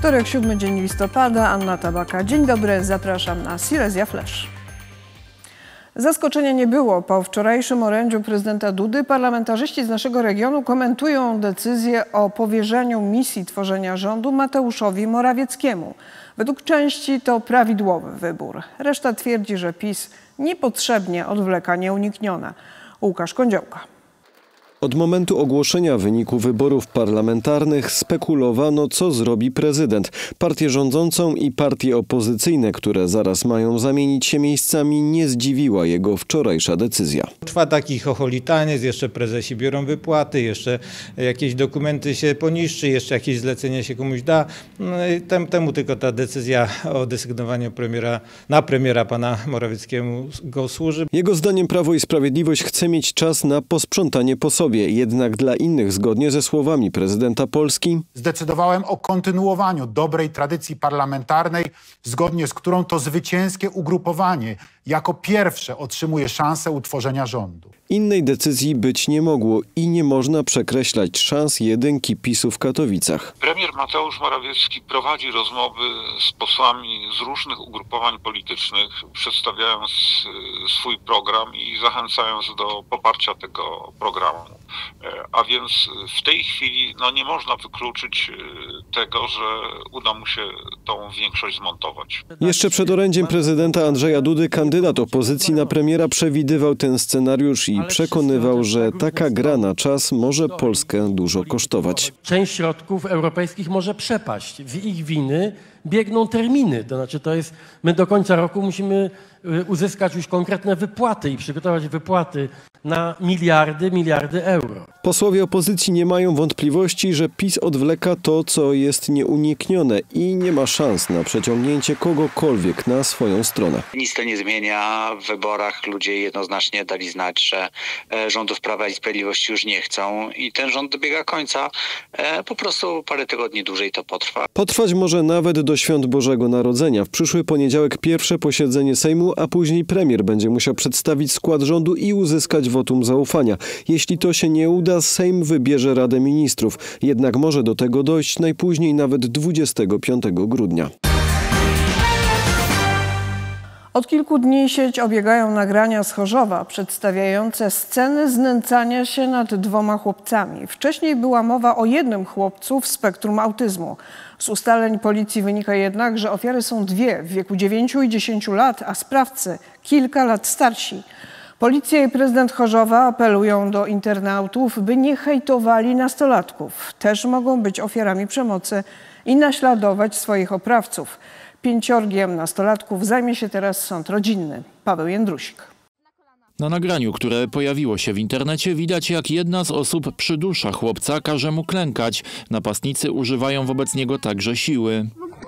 Wtorek, 7 dzień listopada, Anna Tabaka. Dzień dobry, zapraszam na Silesia Flash. Zaskoczenia nie było. Po wczorajszym orędziu prezydenta Dudy parlamentarzyści z naszego regionu komentują decyzję o powierzeniu misji tworzenia rządu Mateuszowi Morawieckiemu. Według części to prawidłowy wybór. Reszta twierdzi, że PiS niepotrzebnie odwleka nieuniknione. Łukasz Kądziołka. Od momentu ogłoszenia wyniku wyborów parlamentarnych spekulowano, co zrobi prezydent. Partię rządzącą i partie opozycyjne, które zaraz mają zamienić się miejscami, nie zdziwiła jego wczorajsza decyzja. Trwa taki chocholitaniec, jeszcze prezesi biorą wypłaty, jeszcze jakieś dokumenty się poniszczy, jeszcze jakieś zlecenie się komuś da. No i temu tylko ta decyzja o desygnowaniu premiera pana Morawieckiego służy. Jego zdaniem Prawo i Sprawiedliwość chce mieć czas na posprzątanie po sobie. Jednak dla innych, zgodnie ze słowami prezydenta Polski, zdecydowałem o kontynuowaniu dobrej tradycji parlamentarnej, zgodnie z którą to zwycięskie ugrupowanie jako pierwsze otrzymuje szansę utworzenia rządu. Innej decyzji być nie mogło i nie można przekreślać szans jedynki PiS-u w Katowicach. Premier Mateusz Morawiecki prowadzi rozmowy z posłami z różnych ugrupowań politycznych, przedstawiając swój program i zachęcając do poparcia tego programu. A więc w tej chwili nie można wykluczyć tego, że uda mu się tą większość zmontować. Jeszcze przed orędziem prezydenta Andrzeja Dudy kandydat opozycji na premiera przewidywał ten scenariusz i przekonywał, że taka gra na czas może Polskę dużo kosztować. Część środków europejskich może przepaść. W ich winy biegną terminy. To znaczy my do końca roku musimy uzyskać już konkretne wypłaty i przygotować wypłaty na miliardy euro. Posłowie opozycji nie mają wątpliwości, że PiS odwleka to, co jest nieuniknione i nie ma szans na przeciągnięcie kogokolwiek na swoją stronę. Nic to nie zmienia. W wyborach ludzie jednoznacznie dali znać, że rządów Prawa i Sprawiedliwości już nie chcą i ten rząd dobiega końca. Po prostu parę tygodni dłużej to potrwa. Potrwać może nawet do świąt Bożego Narodzenia. W przyszły poniedziałek pierwsze posiedzenie Sejmu, a później premier będzie musiał przedstawić skład rządu i uzyskać wotum zaufania. Jeśli to się nie uda, Sejm wybierze Radę Ministrów. Jednak może do tego dojść najpóźniej nawet 25 grudnia. Od kilku dni sieć obiegają nagrania z Chorzowa przedstawiające sceny znęcania się nad 2 chłopcami. Wcześniej była mowa o jednym chłopcu w spektrum autyzmu. Z ustaleń policji wynika jednak, że ofiary są 2 w wieku 9 i 10 lat, a sprawcy kilka lat starsi. Policja i prezydent Chorzowa apelują do internautów, by nie hejtowali nastolatków. Też mogą być ofiarami przemocy i naśladować swoich oprawców. 5 nastolatków zajmie się teraz sąd rodzinny. Paweł Jędrusik. Na nagraniu, które pojawiło się w internecie, widać, jak jedna z osób przydusza chłopca, każe mu klękać. Napastnicy używają wobec niego także siły.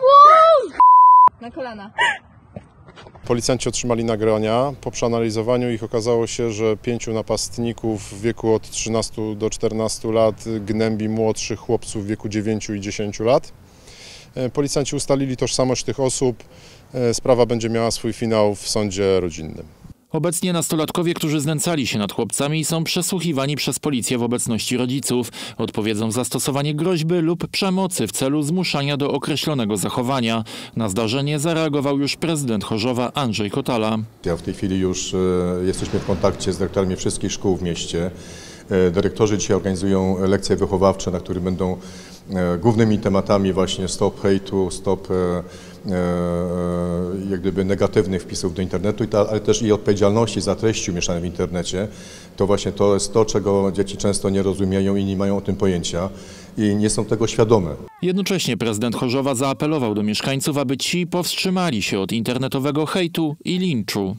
Na kolana. Policjanci otrzymali nagrania. Po przeanalizowaniu ich okazało się, że 5 napastników w wieku od 13 do 14 lat gnębi młodszych chłopców w wieku 9 i 10 lat. Policjanci ustalili tożsamość tych osób. Sprawa będzie miała swój finał w sądzie rodzinnym. Obecnie nastolatkowie, którzy znęcali się nad chłopcami, są przesłuchiwani przez policję w obecności rodziców. Odpowiedzą za stosowanie groźby lub przemocy w celu zmuszania do określonego zachowania. Na zdarzenie zareagował już prezydent Chorzowa Andrzej Kotala. W tej chwili już jesteśmy w kontakcie z dyrektorami wszystkich szkół w mieście. Dyrektorzy dzisiaj organizują lekcje wychowawcze, na których będą głównymi tematami właśnie stop hejtu, stop jak gdyby negatywnych wpisów do internetu, ale też i odpowiedzialności za treści umieszczane w internecie. To właśnie to jest to, czego dzieci często nie rozumieją i nie mają o tym pojęcia i nie są tego świadome. Jednocześnie prezydent Chorzowa zaapelował do mieszkańców, aby ci powstrzymali się od internetowego hejtu i linczu.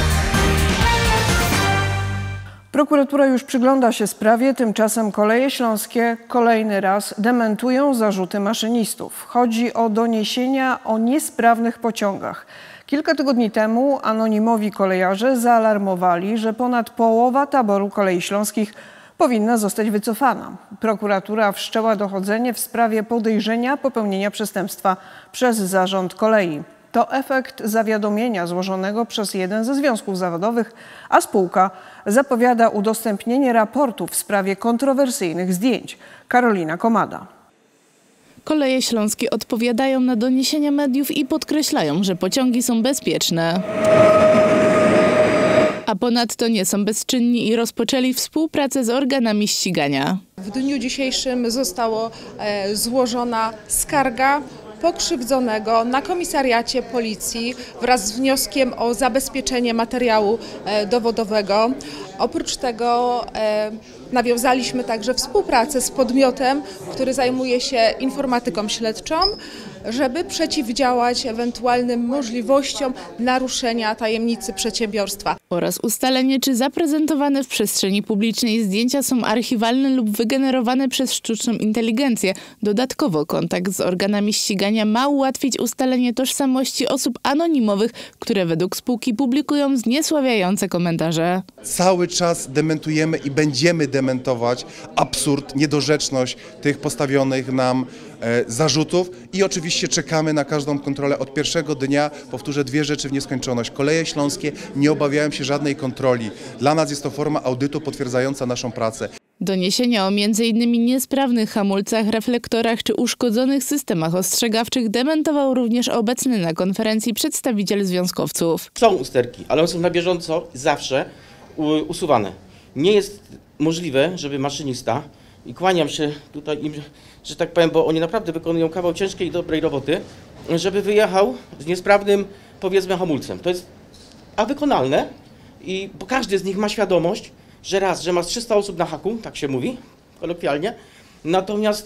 Prokuratura już przygląda się sprawie, tymczasem Koleje Śląskie kolejny raz dementują zarzuty maszynistów. Chodzi o doniesienia o niesprawnych pociągach. Kilka tygodni temu anonimowi kolejarze zaalarmowali, że ponad połowa taboru Kolei Śląskich powinna zostać wycofana. Prokuratura wszczęła dochodzenie w sprawie podejrzenia popełnienia przestępstwa przez zarząd kolei. To efekt zawiadomienia złożonego przez jeden ze związków zawodowych, a spółka zapowiada udostępnienie raportu w sprawie kontrowersyjnych zdjęć. Karolina Komada. Koleje Śląskie odpowiadają na doniesienia mediów i podkreślają, że pociągi są bezpieczne. A ponadto nie są bezczynni i rozpoczęli współpracę z organami ścigania. W dniu dzisiejszym została złożona skarga pokrzywdzonego na komisariacie policji wraz z wnioskiem o zabezpieczenie materiału dowodowego. Oprócz tego nawiązaliśmy także współpracę z podmiotem, który zajmuje się informatyką śledczą, żeby przeciwdziałać ewentualnym możliwościom naruszenia tajemnicy przedsiębiorstwa. Oraz ustalenie, czy zaprezentowane w przestrzeni publicznej zdjęcia są archiwalne lub wygenerowane przez sztuczną inteligencję. Dodatkowo kontakt z organami ścigania ma ułatwić ustalenie tożsamości osób anonimowych, które według spółki publikują zniesławiające komentarze. Cały czas dementujemy i będziemy dementować absurd, niedorzeczność tych postawionych nam zarzutów i oczywiście czekamy na każdą kontrolę od pierwszego dnia. Powtórzę dwie rzeczy w nieskończoność. Koleje Śląskie nie obawiają się żadnej kontroli. Dla nas jest to forma audytu potwierdzająca naszą pracę. Doniesienia o m.in. niesprawnych hamulcach, reflektorach czy uszkodzonych systemach ostrzegawczych dementował również obecny na konferencji przedstawiciel związkowców. Są usterki, ale one są na bieżąco zawsze usuwane. Nie jest możliwe, żeby maszynista, i kłaniam się tutaj im, że tak powiem, bo oni naprawdę wykonują kawał ciężkiej i dobrej roboty, żeby wyjechał z niesprawnym, powiedzmy, hamulcem. To jest wykonalne, bo każdy z nich ma świadomość, że ma 300 osób na haku, tak się mówi kolokwialnie, natomiast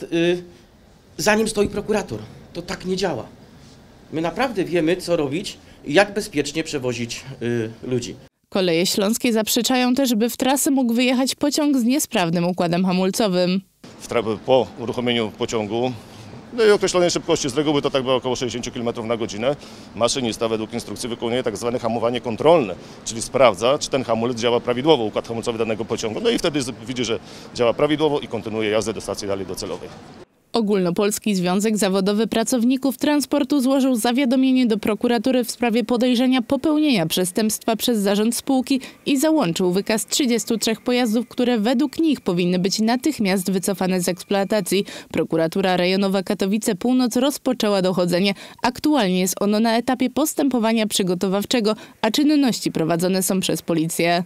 za nim stoi prokurator. To tak nie działa. My naprawdę wiemy, co robić i jak bezpiecznie przewozić ludzi. Koleje Śląskie zaprzeczają też, by w trasę mógł wyjechać pociąg z niesprawnym układem hamulcowym. Po uruchomieniu pociągu i określonej szybkości, z reguły to tak było około 60 km na godzinę, maszynista według instrukcji wykonuje tak zwane hamowanie kontrolne, czyli sprawdza, czy ten hamulec działa prawidłowo, układ hamulcowy danego pociągu, no i wtedy widzi, że działa prawidłowo i kontynuuje jazdę do stacji dalej docelowej. Ogólnopolski Związek Zawodowy Pracowników Transportu złożył zawiadomienie do prokuratury w sprawie podejrzenia popełnienia przestępstwa przez zarząd spółki i załączył wykaz 33 pojazdów, które według nich powinny być natychmiast wycofane z eksploatacji. Prokuratura Rejonowa Katowice Północ rozpoczęła dochodzenie. Aktualnie jest ono na etapie postępowania przygotowawczego, a czynności prowadzone są przez policję.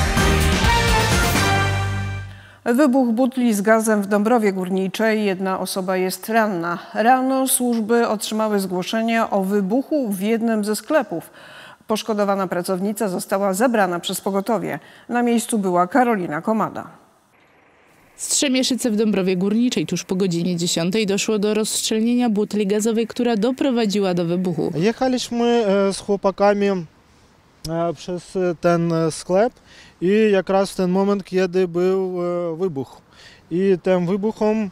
Wybuch butli z gazem w Dąbrowie Górniczej. Jedna osoba jest ranna. Rano służby otrzymały zgłoszenie o wybuchu w jednym ze sklepów. Poszkodowana pracownica została zabrana przez pogotowie. Na miejscu była Karolina Komada. W Strzemieszyce w Dąbrowie Górniczej tuż po godzinie 10 doszło do rozszczelnienia butli gazowej, która doprowadziła do wybuchu. Jechaliśmy z chłopakami przez ten sklep i raz w ten moment, kiedy był wybuch. I tym wybuchom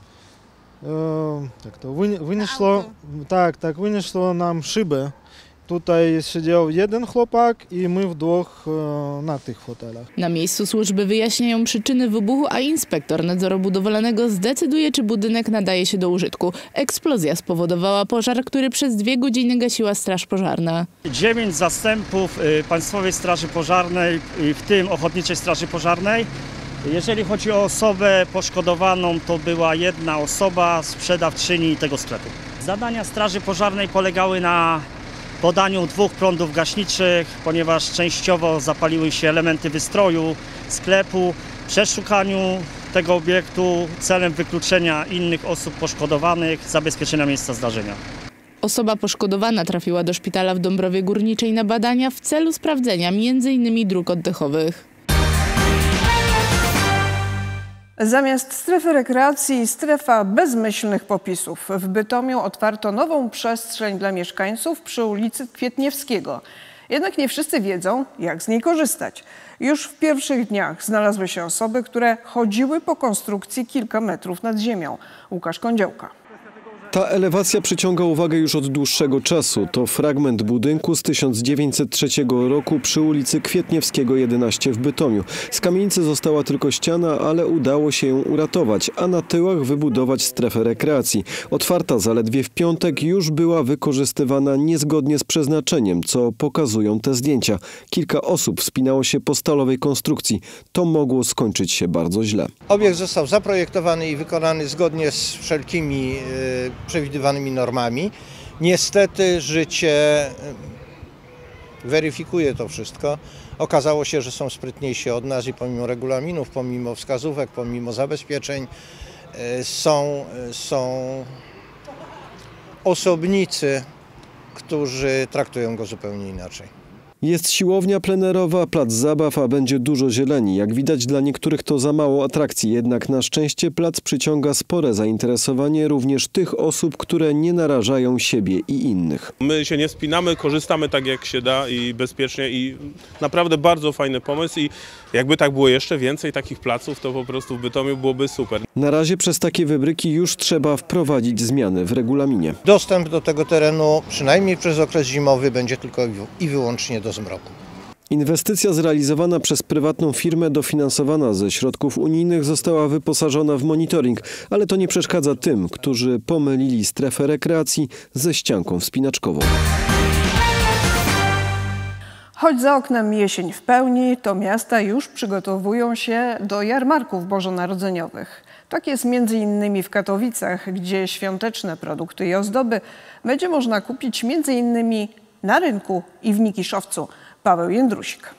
wyniosło nam szybę. Tutaj siedział jeden chłopak i my w dwóch na tych fotelach. Na miejscu służby wyjaśniają przyczyny wybuchu, a inspektor nadzoru budowlanego zdecyduje, czy budynek nadaje się do użytku. Eksplozja spowodowała pożar, który przez 2 godziny gasiła Straż Pożarna. 9 zastępów Państwowej Straży Pożarnej, w tym Ochotniczej Straży Pożarnej. Jeżeli chodzi o osobę poszkodowaną, to była jedna osoba, sprzedawczyni tego sklepu. Zadania Straży Pożarnej polegały na podaniu 2 prądów gaśniczych, ponieważ częściowo zapaliły się elementy wystroju sklepu, przeszukaniu tego obiektu celem wykluczenia innych osób poszkodowanych, zabezpieczenia miejsca zdarzenia. Osoba poszkodowana trafiła do szpitala w Dąbrowie Górniczej na badania w celu sprawdzenia m.in. dróg oddechowych. Zamiast strefy rekreacji strefa bezmyślnych popisów. W Bytomiu otwarto nową przestrzeń dla mieszkańców przy ulicy Kwietniewskiego. Jednak nie wszyscy wiedzą, jak z niej korzystać. Już w pierwszych dniach znalazły się osoby, które chodziły po konstrukcji kilka metrów nad ziemią. Łukasz Kądziołka. Ta elewacja przyciąga uwagę już od dłuższego czasu. To fragment budynku z 1903 roku przy ulicy Kwietniewskiego 11 w Bytomiu. Z kamienicy została tylko ściana, ale udało się ją uratować, a na tyłach wybudować strefę rekreacji. Otwarta zaledwie w piątek już była wykorzystywana niezgodnie z przeznaczeniem, co pokazują te zdjęcia. Kilka osób wspinało się po stalowej konstrukcji. To mogło skończyć się bardzo źle. Obiekt został zaprojektowany i wykonany zgodnie z wszelkimi przewidywanymi normami. Niestety życie weryfikuje to wszystko. Okazało się, że są sprytniejsi od nas i pomimo regulaminów, pomimo wskazówek, pomimo zabezpieczeń są osobnicy, którzy traktują go zupełnie inaczej. Jest siłownia plenerowa, plac zabaw, a będzie dużo zieleni. Jak widać, dla niektórych to za mało atrakcji, jednak na szczęście plac przyciąga spore zainteresowanie również tych osób, które nie narażają siebie i innych. My się nie spinamy, korzystamy tak jak się da i bezpiecznie i naprawdę bardzo fajny pomysł i jakby tak było jeszcze więcej takich placów, to po prostu w Bytomiu byłoby super. Na razie przez takie wybryki już trzeba wprowadzić zmiany w regulaminie. Dostęp do tego terenu, przynajmniej przez okres zimowy, będzie tylko i wyłącznie do zmroku. Inwestycja zrealizowana przez prywatną firmę dofinansowana ze środków unijnych została wyposażona w monitoring, ale to nie przeszkadza tym, którzy pomylili strefę rekreacji ze ścianką wspinaczkową. Choć za oknem jesień w pełni, to miasta już przygotowują się do jarmarków bożonarodzeniowych. Tak jest m.in. w Katowicach, gdzie świąteczne produkty i ozdoby będzie można kupić m.in. na rynku i w Nikiszowcu. Paweł Jędrusik.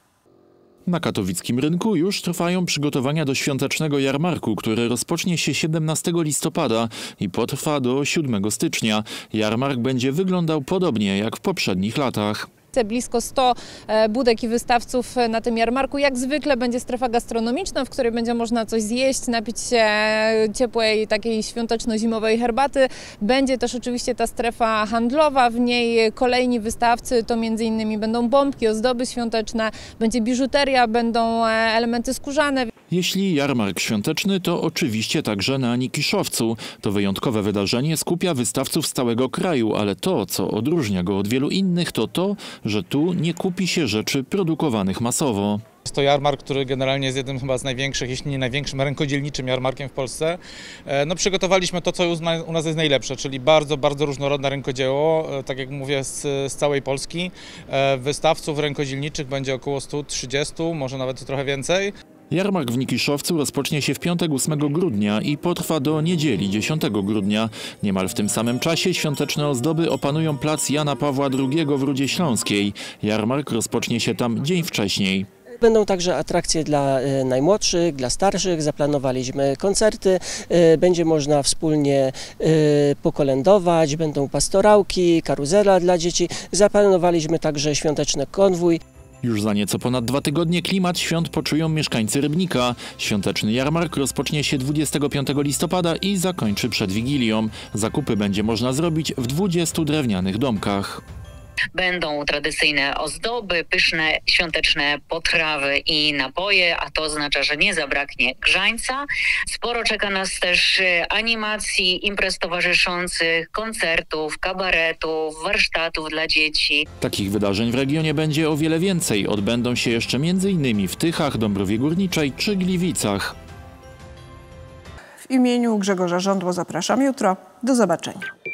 Na katowickim rynku już trwają przygotowania do świątecznego jarmarku, który rozpocznie się 17 listopada i potrwa do 7 stycznia. Jarmark będzie wyglądał podobnie jak w poprzednich latach. Blisko 100 budek i wystawców na tym jarmarku. Jak zwykle będzie strefa gastronomiczna, w której będzie można coś zjeść, napić się ciepłej, takiej świąteczno-zimowej herbaty. Będzie też oczywiście ta strefa handlowa, w niej kolejni wystawcy to m.in. będą bombki, ozdoby świąteczne, będzie biżuteria, będą elementy skórzane. Jeśli jarmark świąteczny, to oczywiście także na Nikiszowcu. To wyjątkowe wydarzenie skupia wystawców z całego kraju, ale to, co odróżnia go od wielu innych, to to, że tu nie kupi się rzeczy produkowanych masowo. Jest to jarmark, który generalnie jest jednym chyba z największych, jeśli nie największym rękodzielniczym jarmarkiem w Polsce. No, przygotowaliśmy to, co u nas jest najlepsze, czyli bardzo, bardzo różnorodne rękodzieło, tak jak mówię, z całej Polski. Wystawców rękodzielniczych będzie około 130, może nawet trochę więcej. Jarmark w Nikiszowcu rozpocznie się w piątek 8 grudnia i potrwa do niedzieli 10 grudnia. Niemal w tym samym czasie świąteczne ozdoby opanują plac Jana Pawła II w Rudzie Śląskiej. Jarmark rozpocznie się tam dzień wcześniej. Będą także atrakcje dla najmłodszych, dla starszych. Zaplanowaliśmy koncerty, będzie można wspólnie pokolędować, będą pastorałki, karuzela dla dzieci. Zaplanowaliśmy także świąteczny konwój. Już za nieco ponad 2 tygodnie klimat świąt poczują mieszkańcy Rybnika. Świąteczny jarmark rozpocznie się 25 listopada i zakończy przed Wigilią. Zakupy będzie można zrobić w 20 drewnianych domkach. Będą tradycyjne ozdoby, pyszne świąteczne potrawy i napoje, a to oznacza, że nie zabraknie grzańca. Sporo czeka nas też animacji, imprez towarzyszących, koncertów, kabaretów, warsztatów dla dzieci. Takich wydarzeń w regionie będzie o wiele więcej. Odbędą się jeszcze m.in. w Tychach, Dąbrowie Górniczej czy Gliwicach. W imieniu Grzegorza Żądło zapraszam jutro. Do zobaczenia.